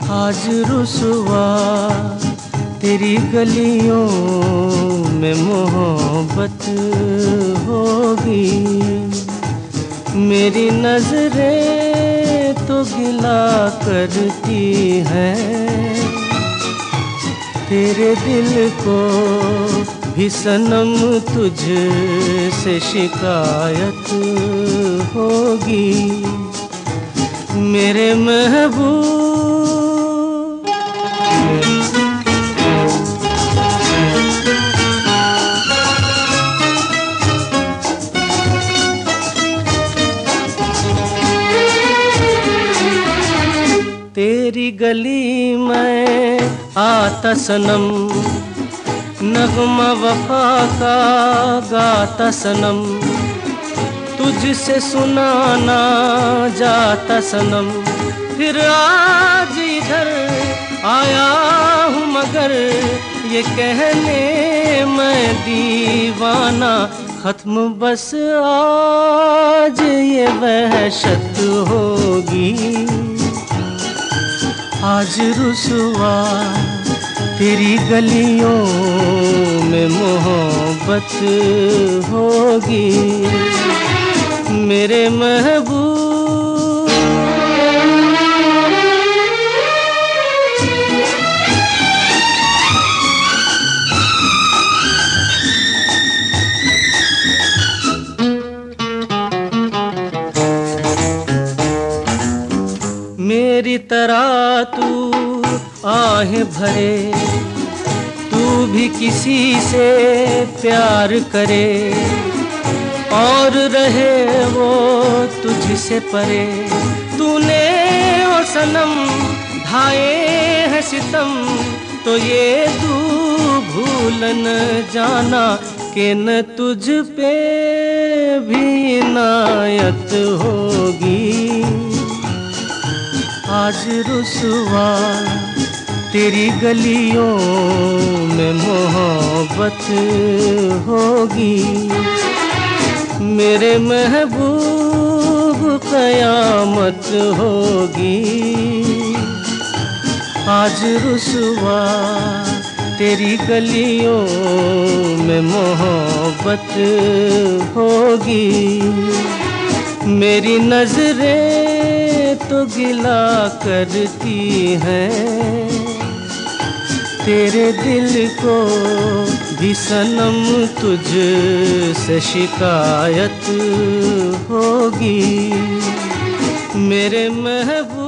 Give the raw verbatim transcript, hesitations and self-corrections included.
आज रुसवा तेरी गलियों में मोहब्बत होगी। मेरी नजरें तो गिला करती हैं, तेरे दिल को भी सनम तुझसे शिकायत होगी। मेरे महबूब तेरी गली में आता सनम, नगमा वफा का गाता सनम, तुझसे सुनाना जाता सनम। फिर आज इधर आया हूँ मगर ये कहने मैं दीवाना, खत्म बस आज ये वहशत होगी। आज रुसवा तेरी गलियों में मोहब्बत होगी। मेरे महबूब मेरी तरह तू आहें भरे, तू भी किसी से प्यार करे और रहे वो तुझसे परे। तूने ओ सनम ढाए हैं सितम, तो ये तू भूल न जाना कि न तुझ पे भी इनायत होगी। आज रुसवा तेरी गलियों में मोहब्बत होगी। मेरे महबूब कयामत होगी। आज रुसवा तेरी गलियों में मोहब्बत होगी। मेरी नजरें तो गिला करती हैं, तेरे दिल को भी सनम तुझसे शिकायत होगी। मेरे महबूब